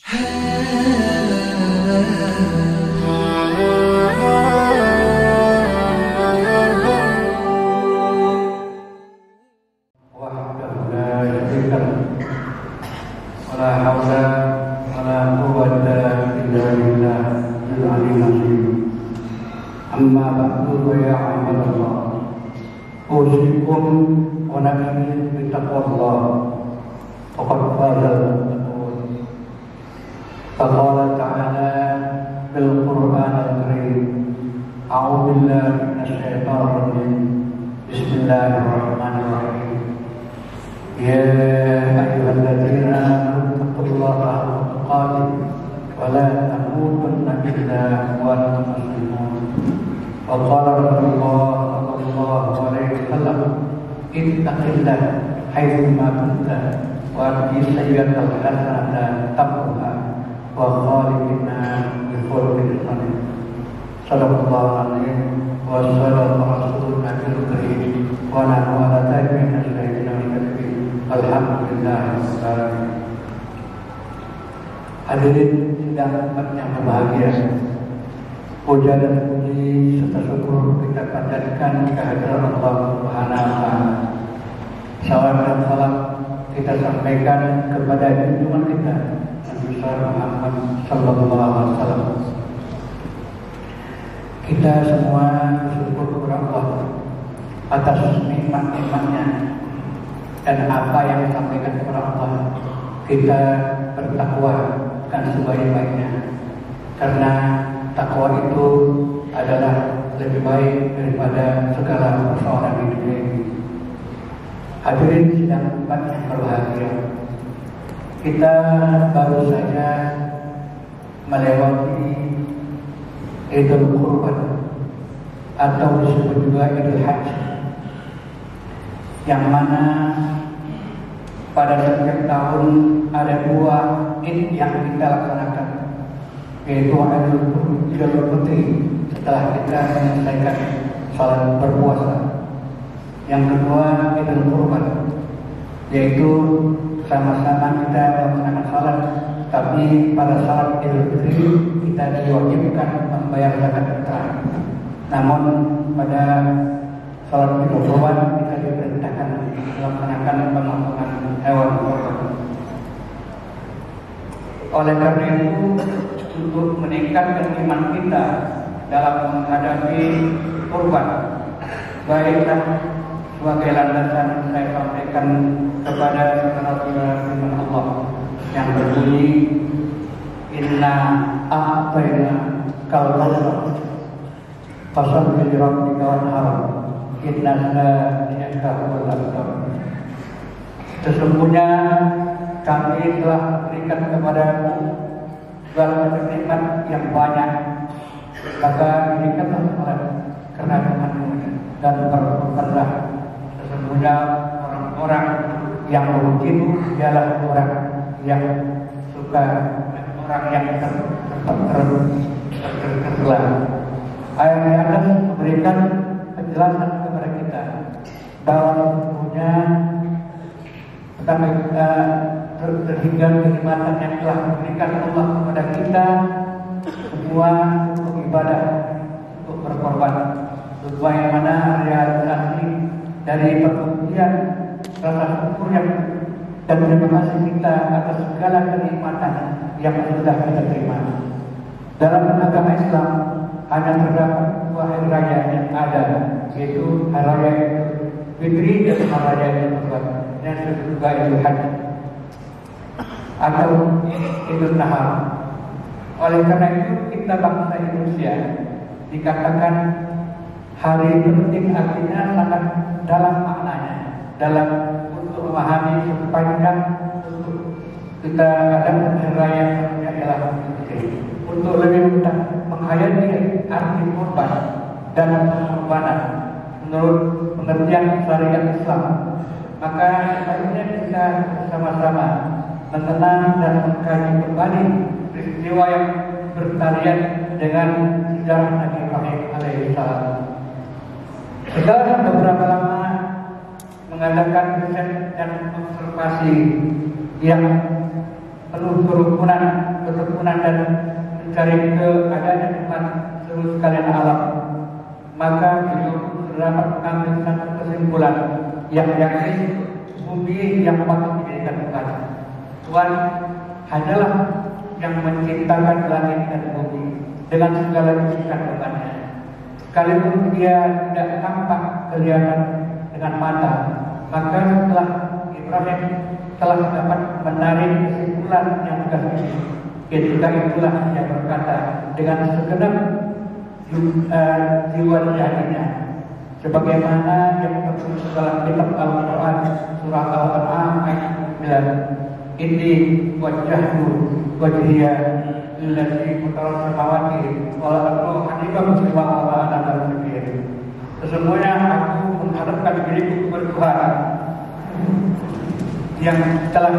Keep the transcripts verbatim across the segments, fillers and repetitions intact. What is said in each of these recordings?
Amma ba'du ya ibadallah, usikum wa nafsi bittaqwallah, faqad fazal muttaqun. Qala ta'ala fil Qur'anil Karim, a'udzu billahi minasy syaithanir rajim. Bismillahirrahmanirrahim. Ya ayyuhalladzina amanu taqullaha haqqa tuqatih wa la tamutunna illa wa antum muslimun. وقال رسول الله صلى الله عليه وسلم اتق الله حيثما كنت وأتي السيئة الحسنة تمحها وخالق الناس بخلق حسن. صدق الله العظيم وصدق رسولنا الكريم ونحن على ذلك من الشهيدين والشاكرين. Alhamdulillah. Hadirin sidang umat yang berbahagia, puja dan puji serta syukur kita panjatkan kehadiran Allah Subhanahu wa taala. Salam dan salam kita sampaikan kepada junjungan kita Nabi besar Muhammad sallallahu alaihi wasallam. Kita semua bersyukur kepada Allah atas nikmat-nikmatnya dan apa yang disampaikan kepada Allah. Kita bertakwa dan sebaik-baiknya, karena takwa itu adalah lebih baik daripada segala persoalan di dunia ini. Hadirin sidang umat yang berbahagia, kita baru saja melewati Idul Qurban atau disebut juga Idul Haji, yang mana pada setiap tahun ada dua Id yang kita laksanakan, yaitu Idul Fitri setelah kita menyelesaikan salat berpuasa. Yang kedua Idul Qurban, yaitu sama-sama kita melaksanakan salat, tapi pada salat Idul Fitri kita diwajibkan membayar zakat fitrah. Namun pada salat Idul Qurban kita diperintahkan melaksanakan pemotongan hewan kurban. Oleh karena itu, untuk meningkatkan iman kita dalam menghadapi kurban, baiklah sebagai landasan saya sampaikan kepada saudara-saudara firman Allah yang berbunyi, Inna a'tayna kal kautsar fasholli li rabbika wanhar inna shani'aka huwal abtar. Sesungguhnya kami telah berikan kepadamu segala nikmat yang banyak, maka berikanlah salat karena Tuhanmu dan berkorbanlah. Sesungguhnya orang-orang yang memujimu ialah orang yang suka, orang yang tercela. Ayat di atas memberikan penjelasan kepada kita bahwa sesungguhnya pertama kita terhingga kenikmatan yang telah diberikan Allah kepada kita semua untuk ibadah, untuk berkorban, sebagaimana realisasi dari perbuatan rasa syukur yang dan terima kasih kita atas segala kenikmatan yang sudah kita terima. Dalam agama Islam hanya terdapat dua hari raya yang ada, yaitu hari raya Fitri dan hari raya Idul Qurban, dan juga Idul Haji atau Idul Nahar. Oleh karena itu kita bangsa Indonesia dikatakan hari penting, artinya sangat dalam maknanya, dalam untuk memahami sepanjang untuk kita ada hari raya yang adalah untuk lebih mudah menghayati arti kurban dan pengorbanan menurut pengertian syariat Islam. Maka sebaiknya kita bersama-sama mengenang dan mengkaji kembali peristiwa yang bertalian dengan sejarah Nabi Ibrahim alaihissalam. Setelah beberapa lama mengadakan riset dan observasi yang penuh kerukunan dari keadaan Tuhan seluruh sekalian alam, maka beliau dapat mengambil satu kesimpulan yang yakin bumi yang patut dijadikan Tuhan. Tuhan hanyalah yang menciptakan langit dan bumi dengan segala isi kandungannya. Sekalipun dia tidak tampak kelihatan dengan mata, maka setelah Ibrahim telah dapat menarik kesimpulan yang tegas ini, ketika itulah dia berkata dengan segenap uh, jiwa hatinya, sebagaimana yang tertulis dalam kitab Al-Quran surah Al-An'am ayat sembilan, Inni wajjahtu wajhiya lilladzii fatara samawati wal arda hanifan muslima wa ana minal musyrikin. Sesungguhnya aku menghadapkan diriku kepada Tuhan yang telah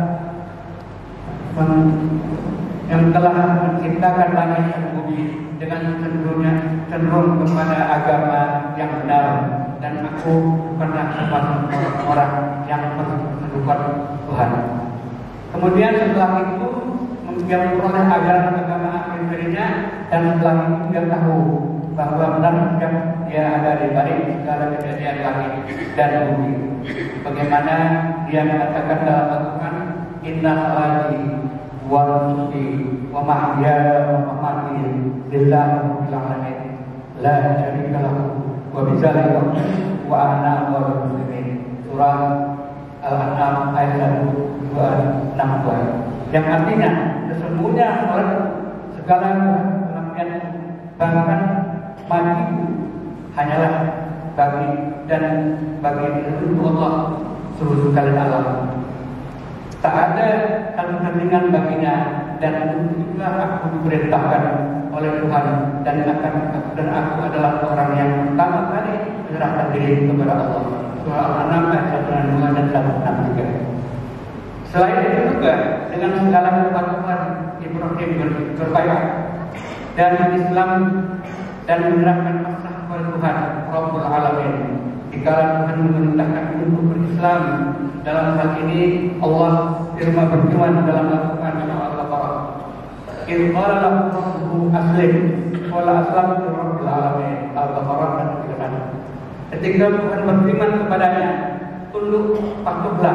men, yang telah menciptakan langit dan bumi dengan cenderungnya cenderung kepada agama yang benar, dan aku bukanlah termasuk orang-orang yang mendudukan Tuhan. Kemudian setelah itu dia memperoleh ajaran agama akhir darinya, dan setelah itu dia tahu bahwa benar yang dia ada di balik segala kejadian langit dan bumi. Bagaimana dia mengatakan dalam Al-Quran, Inna salati wa nusuki wa mahyaya wa mamati lillahi rabbil alamin la syarika lahu wa bidzalika wa ana awwalul muslimin. Surah Al-An'am ayat satu dua enam dua, yang artinya sesungguhnya oleh segala kematian bahkan matiku hanyalah bagi dan bagi seluruh Allah seluruh sekalian alam. Tak ada satu tandingan baginya, dan itulah aku diperintahkan oleh Tuhan, dan akan dan aku adalah orang yang pertama kali menyerahkan diri kepada Allah. Surah Al-An'am ayat satu enam dua dan satu enam tiga. Selain itu juga dengan segala kepatuhan Ibrahim berbaikat dan Islam dan menyerahkan pasrah kepada Tuhan Rabbul Alamin. Dikala Tuhan memerintahkan untuk berislam, dalam hal ini Allah firman berfirman dalam Al-Quran surah Al-Baqarah, "Idz qala lahu rabbuhu aslim, qala aslamtu lirabbil alamin." Al-Baqarah dan firman. Ketika Tuhan berfirman kepadanya, tunduk patuhlah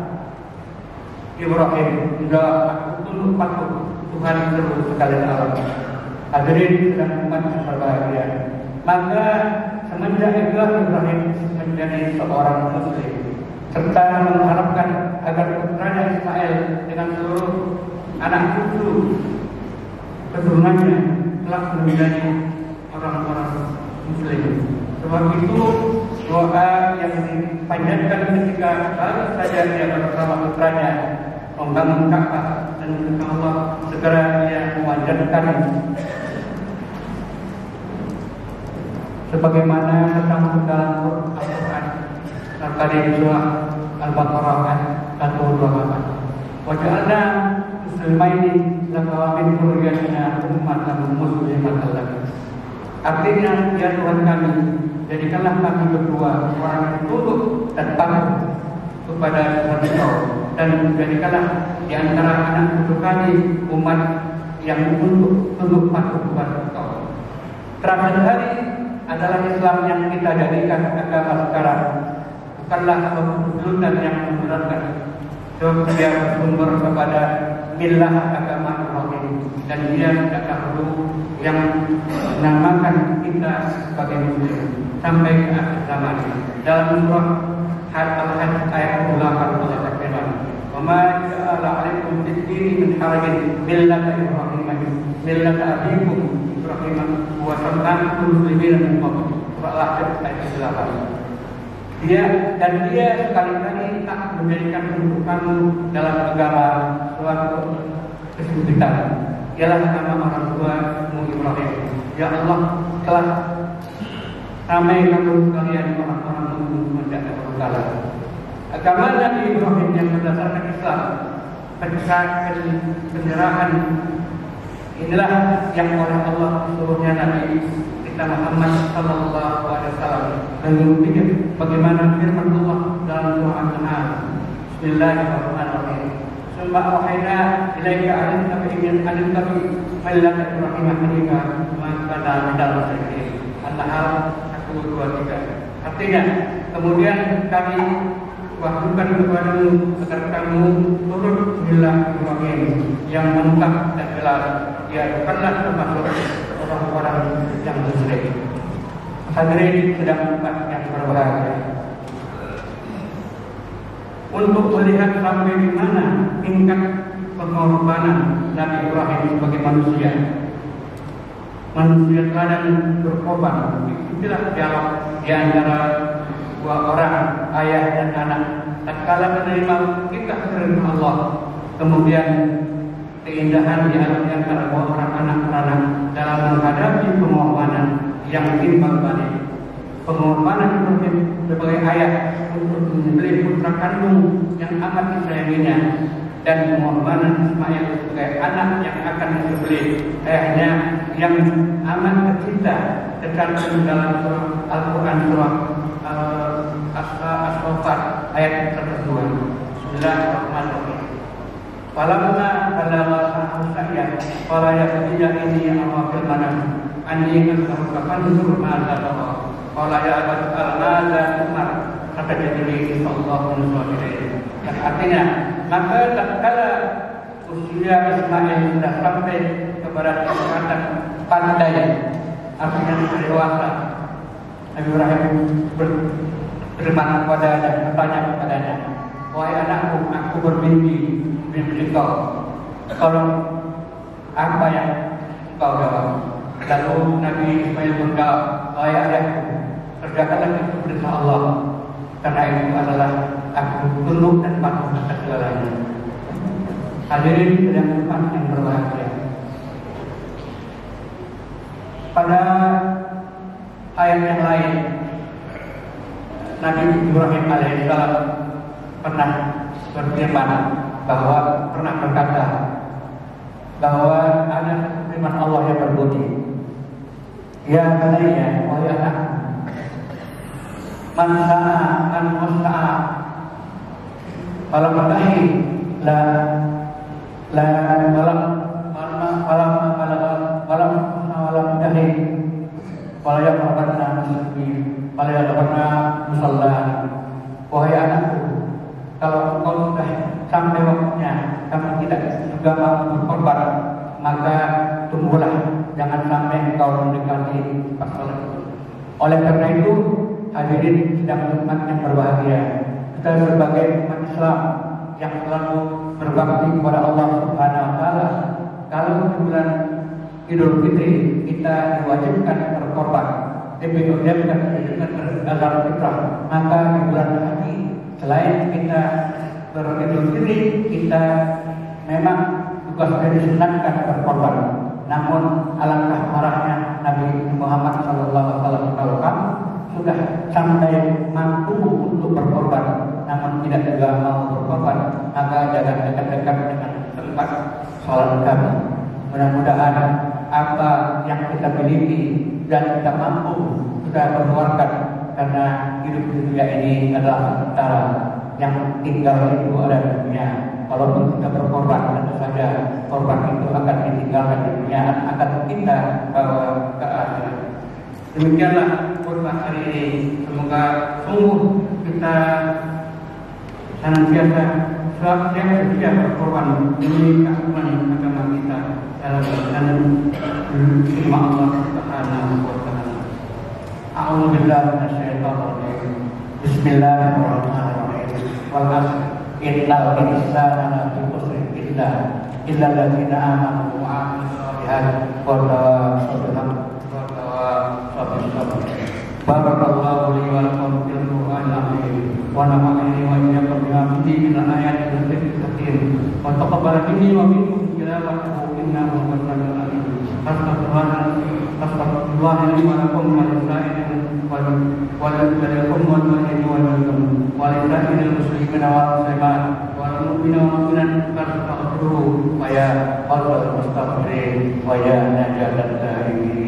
Ibrahim, sudah aku tunduk patuh Tuhan seluruh sekalian alam. Hadirin dan umat yang berbahagia, maka semenjak itulah Ibrahim menjadi seorang Muslim, serta mengharapkan agar putranya Ismail dengan seluruh anak cucu keturunannya telah menjadi orang-orang Muslim. Sebab itu doa yang dipanjatkan ketika baru saja dia bersama putranya membangun Ka'bah, dan Allah segera dia mewajarkan sebagaimana tercantum dalam Al-Quran tadi surah Al-Baqarah satu dua empat. Waja'alna muslimaini laka wa min dzurriyyatina ummatan muslimatan lak. Artinya, ya Tuhan kami, jadikanlah kami berdua orang yang tunduk dan patuh kepada Tuhan Engkau, dan jadikanlah di antara anak cucu kami umat yang tunduk tunduk patuh kepada Engkau. Terakhir hari adalah Islam yang kita jadikan agama sekarang, bukanlah keturunan yang memberatkan. Sebab dia bersumber kepada milah agama Ibrahim, dan dia tidak dahulu yang menamakan kita sebagai Muslim sampai ke akhir zaman. Dalam surah Al-Hajj ayat delapan Allah berfirman, "Wa ma ja'ala 'alaikum fid-dini min harajin millata Ibrahim millata abikum Ibrahim wa sammakum muslimin min qabl." Surah Al-Hajj ayat delapan. Dia dan dia sekali-kali tak menjadikan untuk kamu dalam agama suatu kesulitan. Ialah nama orang tua Ibrahim. Ya Allah telah ramai kamu sekalian orang-orang Muslim menjadi berkala. Agama Nabi Ibrahim yang berdasarkan Islam, penyerahan inilah yang oleh Allah suruhnya Nabi kita Muhammad Sallallahu Alaihi Wasallam. Dan demikian bagaimana firman Allah dalam surah An-Nahl, Bismillahirrahmanirrahim. Summa awhayna ilaika an tabi'in an tabi' millata Ibrahim hanifa ma kana minal musyrikin. An-Nahl satu dua tiga. Artinya, kemudian kami wahyukan kepadamu agar kamu turut milah Ibrahim yang lengkap dan jelas. Dia bukanlah termasuk orang-orang yang musyrik. Hadirin sedang tempat yang berbahagia. Untuk melihat sampai di mana tingkat pengorbanan Nabi Ibrahim sebagai manusia, manusia teladan berkorban. Itulah dialog di antara dua orang, ayah dan anak. Tatkala menerima kita firman Allah, kemudian keindahan dialog di antara dua orang anak-anak dalam menghadapi pengorbanan yang timbang balik. Pengorbanan Ibrahim sebagai ayah untuk membeli putra kandung yang amat disayanginya, dan pengorbanan Ismail sebagai anak yang akan disembelih ayahnya yang amat tercinta, tercantum dalam surah Al-Quran surah As-Saffat ayat kedua. Bismillahirrahmanirrahim. Falamma balagha sa'ya qala ya bunayya inni ara fil manam anni asbahuka fanzur ma tara. Qala ya abati al-madza umar kata jadi sallallahu alaihi. Yang artinya, maka tatkala usia Ismail sudah sampai kepada tingkatan pandai, artinya sudah dewasa, Nabi Ibrahim berfirman kepadanya, bertanya kepadanya, wahai anakku, aku bermimpi mimpi kau. Kalau apa yang kau jawab? Lalu Nabi Ismail menjawab, wahai ayahku, kerjakanlah itu perintah Allah, karena itu adalah aku tunduk dan patuh atas segalanya. Hadirin sedang tempat yang berbahagia. Pada ayat yang lain, Nabi Ibrahim alaihissalam pernah berfirman bahwa pernah berkata bahwa ada firman Allah yang berbunyi, ya bunayya, wahai anakku, man sa'a man musa'a malam matahi la la malam malam malam malam malam malam matahi wala yaqrabanna muslimin wala yaqrabanna musalla. Wahai anakku, kalau kau sudah sampai waktunya kamu tidak juga mau berkorban, maka tunggulah, jangan sampai engkau mendekati tempat salat. Oleh karena itu, hadirin sedang umat yang berbahagia, kita sebagai umat Islam yang selalu berbakti kepada Allah Subhanahu wa taala, kalau di bulan Idul Fitri kita diwajibkan berkorban, diwajibkan berdasar fitrah, maka di bulan haji selain kita beridul fitri, kita memang juga sudah disunatkan berkorban. Namun alangkah marahnya Nabi Muhammad shallallahu alaihi wasallam kalau kamu sudah sampai mampu untuk berkorban, namun tidak juga mau berkorban, maka jangan dekat-dekat dengan tempat sholat kami. Mudah-mudahan apa yang kita miliki dan kita mampu kita keluarkan, karena hidup di dunia ini adalah sementara, yang tinggal itu ada di dunia. Kalaupun kita berkorban, tentu saja korban itu akan ditinggalkan di dunia, akan kita bawa ke akhirat. Demikianlah khutbah hari ini. Semoga sungguh kita senantiasa siap sedia berkorban demi keamanan agama kita dalam perjalanan firman Allah Subhanahu wa taala. A'udzu billahi minasyaitonir rajim. Bismillahirrahmanirrahim. Wal 'asr innal insana lafi khusr illa illa alladziina aamanu wa 'amilus shalihaati wa tawassaw bil haqqi wa tawassaw bis sabr. Barakallahu li wa lakum fil Qur'anil 'azim wa nafa'ani wa iyyakum bima fihi min al-ayati wal dhikril hakim wa taqabbala minni wa minkum tilawatahu innahu huwas samiul 'alim. Astagfirullah li wa lakum wa lisa'iril wal walakum wal walakum wa lisa'iril muslimin wal muslimat wal mu'minina wal mu'minat fastaghfiruhu wa ya Allahul mustaghfirin wa ya najatan ta'imin.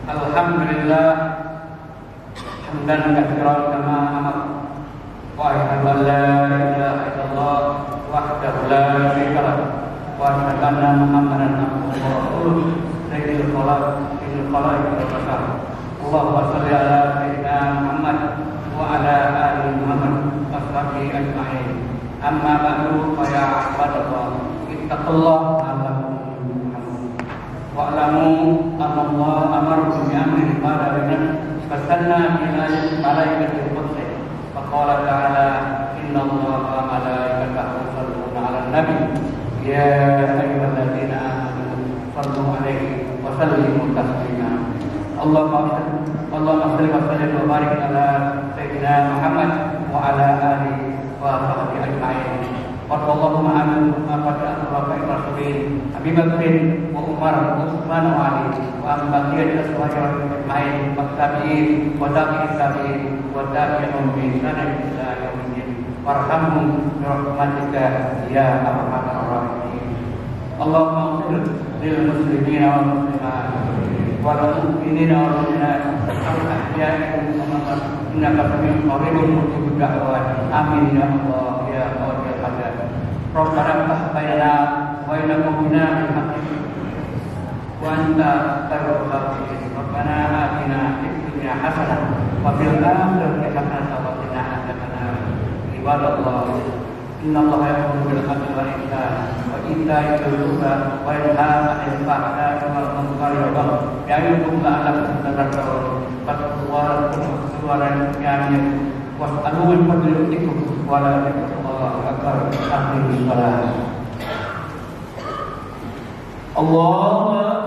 Alhamdulillah hamdan katsiran kama amar wa asyhadu an la ilaha illallah wahdahu la syarika lahu wa asyhadu anna Muhammadan abduhu wa rasuluh sayyidil khalaq sayyidil khalaiq wal bashar. Allahumma shalli ala sayyidina Muhammad wa ala ali Muhammad wa sahbihi ajma'in. Amma ba'du fa ya ibadallah ittaqullaha la'allakum turhamun. Wa'lamu anna Allah amarakum bi amrin qala lana fasanna bil malaikati qudsi fa qala ta'ala inna Allaha wa malaikatahu yusalluna 'alan nabi ya ayyuhalladzina amanu sallu 'alaihi wa sallimu taslima. Allahumma Allahumma shalli wa sallim wa barik ala sayyidina Muhammad wa ala alihi wa sahbihi ajma'in. Allahumma amin pada al-Rabbul Rasulin Abi Bakrin wa Umar wa Utsman wa Ali wa ambaqiyat aswajir ajma'in wa tabi'in wa tabi'in tabi'in wa tabi'in bi sanad ila yaumiddin warhamhum bi rahmatika ya arhamar rahimin. Allahumma ighfir lil muslimina wal muslimat wal mu'minina wal mu'minat al-ahya'i minhum wal amwat innaka sami'un qaribun mujibud da'wat. Amin ya Allah ya qadil hajat. Rabbana iftah bainana wa baina qaumina bil haqqi wa anta khairul hafiz. Rabbana atina fid dunya hasanah wa fil akhirati hasanah wa qina adzabannar. Ibadallah innallaha ya'muru bil 'adli wal ihsan wa ita'i dzil qurba wa yanha 'anil fahsya'i wal munkari wal baghi ya'idukum la'allakum tadhakkarun. Fattaqullaha wa atiqun was'alu min fadli rabbikum wa la ilaha akbar. Akhirus salam. Allah